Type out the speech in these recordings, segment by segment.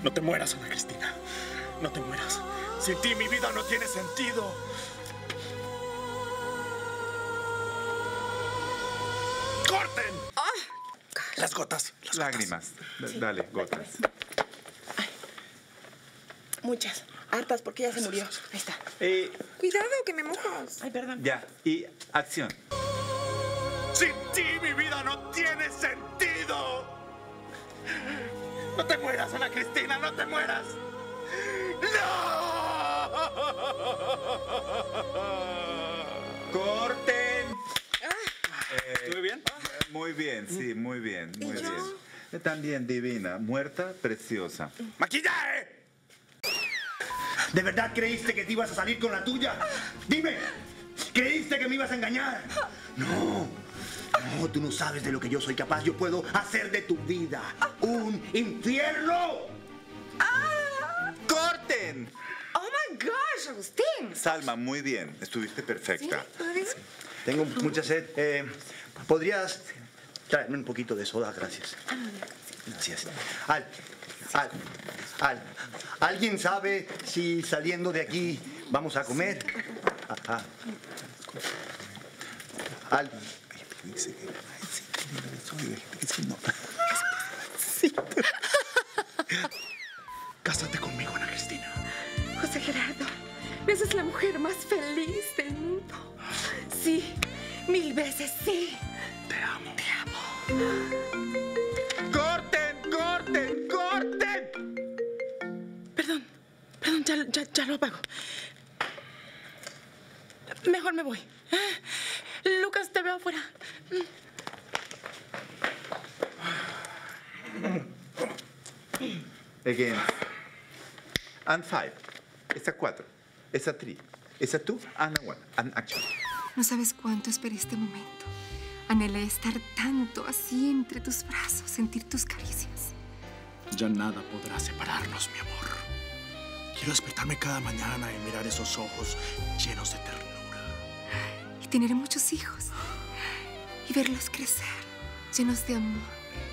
No te mueras, Ana Cristina. No te mueras. Sin ti mi vida no tiene sentido. ¡Corten! Las gotas. Lágrimas. Sí. Dale, gotas. Ay. Muchas. Hartas porque ya se murió. Ahí está. Cuidado, que me mojas. Ay, perdón. Ya. Y acción. Sin ti mi vida no tiene sentido. No te mueras, Ana Cristina, no te mueras. ¡No! ¡Corten! ¿Estuve bien? Muy bien, sí, muy bien, muy bien. También divina, muerta, preciosa. ¡Maquillaje! ¿De verdad creíste que te ibas a salir con la tuya? Dime, ¿creíste que me ibas a engañar? No, no, tú no sabes de lo que yo soy capaz. Yo puedo hacer de tu vida un infierno. ¡Corten! Oh my gosh, Agustín. Salma, muy bien, estuviste perfecta. ¿Sí? Tengo mucha sed. ¿Podrías traerme un poquito de soda? Gracias. Gracias. ¿Alguien sabe si saliendo de aquí vamos a comer? Ajá. Dice que no. Sí. Cásate conmigo, Ana Cristina. José Gerardo, esa es la mujer más feliz del mundo. Sí, 1000 veces sí. Te amo. Te amo. ¡Corten, corten, corten! Perdón, ya lo apago. Mejor me voy. Lucas, te veo afuera. Again. And 5. Esa 4. Esa 3. Esa 2. And 1. And action. No sabes cuánto esperé este momento. Anhelé estar tanto así entre tus brazos, sentir tus caricias. Ya nada podrá separarnos, mi amor. Quiero despertarme cada mañana y mirar esos ojos llenos de ternura. Y tener muchos hijos. Y verlos crecer, llenos de amor.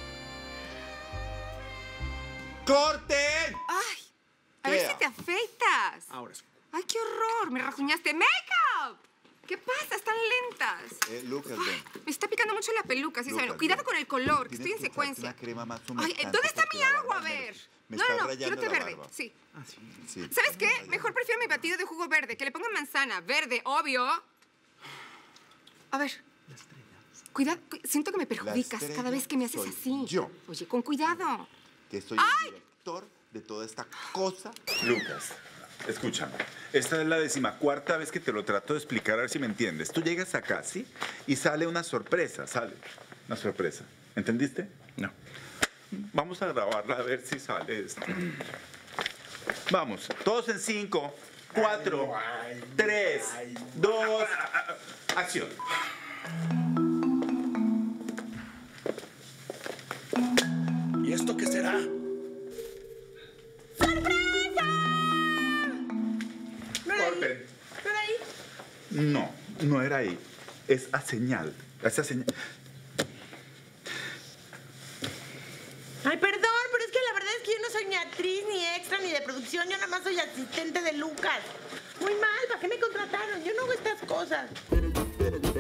¡Corten! ¡Ay! A ver si te afeitas. Ahora sí. ¡Ay, qué horror! Me rajuñaste. ¡Make-up! ¿Qué pasa? Están lentas. Lucas, ven. Me está picando mucho la peluca, sí, Lucas, saben. Cuidado ven. con el color, que Tienes estoy en que secuencia. echarte una crema más Ay, humectante ¿dónde está porque mi la agua? A barba ver. me No, está no, rayando quiero té la verde. barba. Sí. Sí. ¿Sabes qué? Mejor prefiero mi batido de jugo verde, que le pongan manzana. Verde, obvio. A ver. Cuidado, siento que me perjudicas cada vez que me haces soy así. yo. Oye, con cuidado. Que soy el director de toda esta cosa. Lucas, escúchame. Esta es la 14ª vez que te lo trato de explicar, a ver si me entiendes. Tú llegas acá, ¿sí? Y sale una sorpresa, una sorpresa. ¿Entendiste? No. Vamos a grabarla a ver si sale esto. Vamos, todos en 5, 4, 3, 2, acción. ¿Y esto qué será? Corten. ¿Por ahí? No, no era ahí. Es a señal. Esa señal. Ay, perdón, pero es que la verdad es que yo no soy ni actriz, ni extra, ni de producción. Yo nada más soy asistente de Lucas. Muy mal, ¿para qué me contrataron? Yo no hago estas cosas.